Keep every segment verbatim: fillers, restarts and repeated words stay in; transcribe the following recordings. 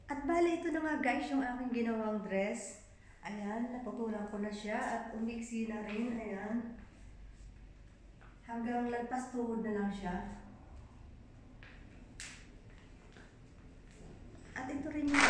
At bali, ito na nga guys yung aking ginawang dress. Ayan, naputulan ko na siya at umiksi na rin. Ayan. Hanggang lagpas tuhod na lang siya. At ito rin yung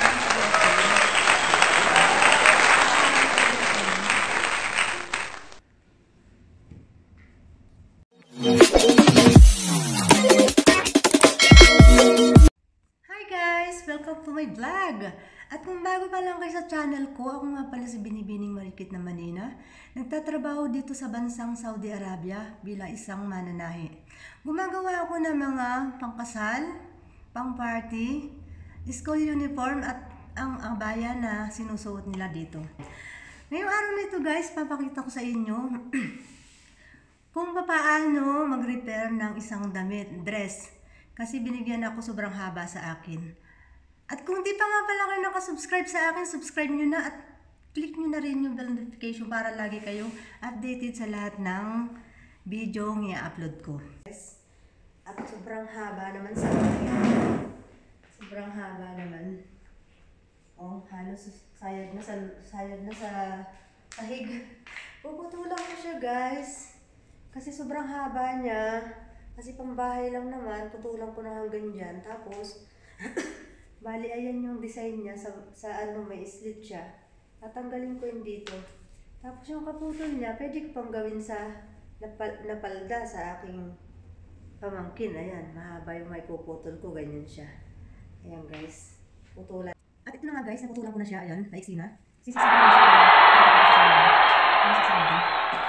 welcome to my vlog! At kung bago pa lang kayo sa channel ko, ako nga pala si Binibining Marikit na Manina. Nagtatrabaho dito sa bansang Saudi Arabia bilang isang mananahi. Gumagawa ako ng mga pangkasal, pang-party, school uniform at ang abaya na sinusuot nila dito. Ngayong araw na ito guys, papakita ko sa inyo kung paano mag-repair ng isang damit, dress. Kasi binigyan ako sobrang haba sa akin. At kung di pa nga pala kayo nakasubscribe sa akin, subscribe nyo na at click nyo na rin yung bell notification para lagi kayong updated sa lahat ng video ng i-upload ko. At sobrang haba naman sa akin. Sobrang haba naman. Oh, halos sayad na sa, sayad na sa sahig. Puputulan ko siya guys. Kasi sobrang haba niya. Kasi pambahay lang naman, putulan ko na hanggang dyan. Tapos, bali, ayan yung design niya. Sa, sa ano, may slit siya. Tatanggalin ko yung dito. Tapos yung kaputol niya, pwede ko pang gawin sa napal, napalda sa aking pamangkin. Ayan, mahaba yung may puputol ko. Ganyan siya. Ayan guys. Putulan. At ito na nga guys, naputulan ko na siya. Ayan, naiksi na. Sisisipan ko na siya. Ayan, sisisipan natin.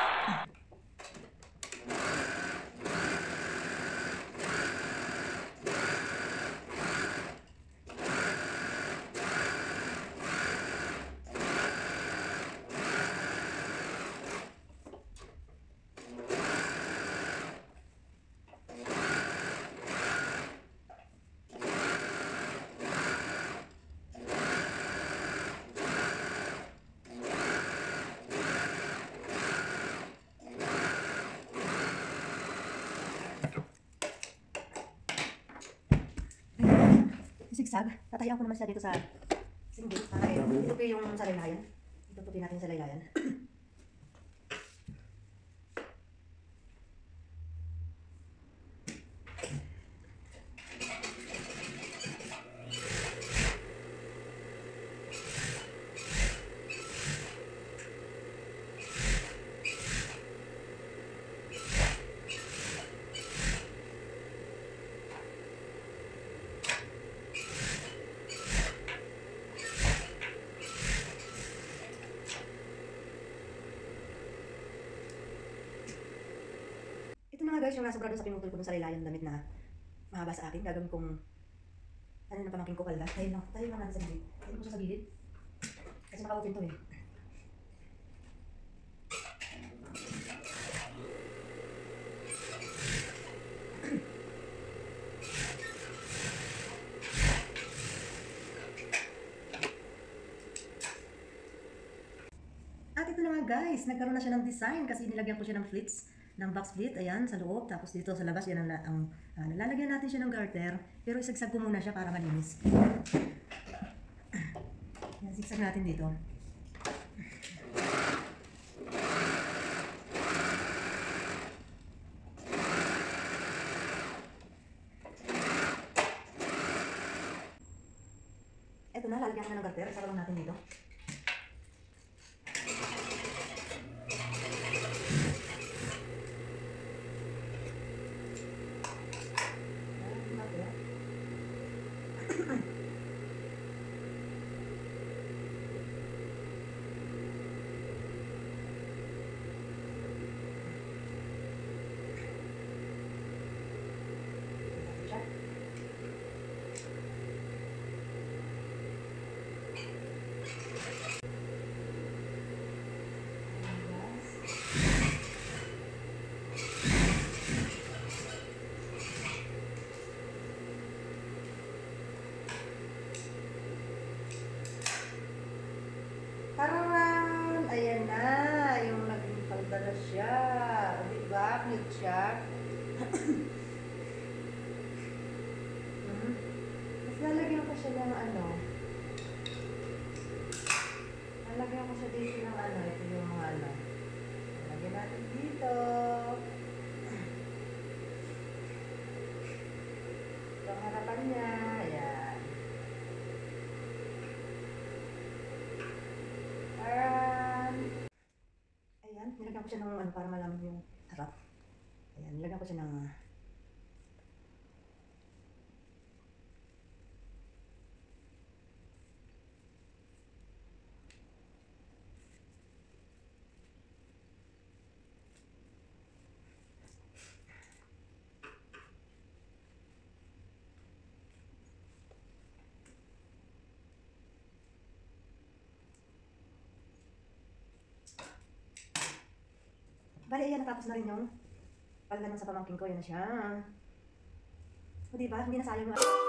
Sigsag. Tatahian ko naman siya dito sa singgit. Para ito po yung salaylayan. Ito po natin sa laylayan. Guys, yung nasa doon sa pinutol ko dun sa laylayan damit na mahaba sa akin, gagawin kong ano na pamangkin ko kalda. Tayo lang, tayo lang natin sa gilid. Tayo ko siya sa gilid. Kasi maka-open to eh. At ito na nga guys, nagkaroon na siya ng design kasi nilagyan ko siya ng flits. Ng box plate, ayan, sa loob. Tapos dito sa labas, yan ang, ang uh, lalagyan natin siya ng garter. Pero isagsag ko muna siya para malinis. Yan, sigsag natin dito. Ito na, lalagyan na ng garter. Isa lang natin dito. Taran! Ayan na, yung naging palda na siya. Diba? Cute siya. hmm. Mas lalagyan ko siya ng ano. Lalagyan ko siya dito ng ano. Ito yung mga ano. Lagyan natin dito. Ito ang harapan niya. Ayan. Ayan. Ayan. Nilagyan ko siya ng ano para malaman yung harap. Ayan. Nilagyan ko siya ng bali, ayan, natapos na rin yung paglaman sa pamangking ko. Yan na siya. O, diba? Hindi na sayang yung